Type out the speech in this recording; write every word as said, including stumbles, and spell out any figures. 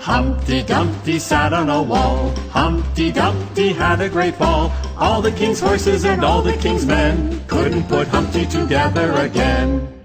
Humpty Dumpty sat on a wall. Humpty Dumpty had a great fall. All the king's horses and all the king's men couldn't put Humpty together again.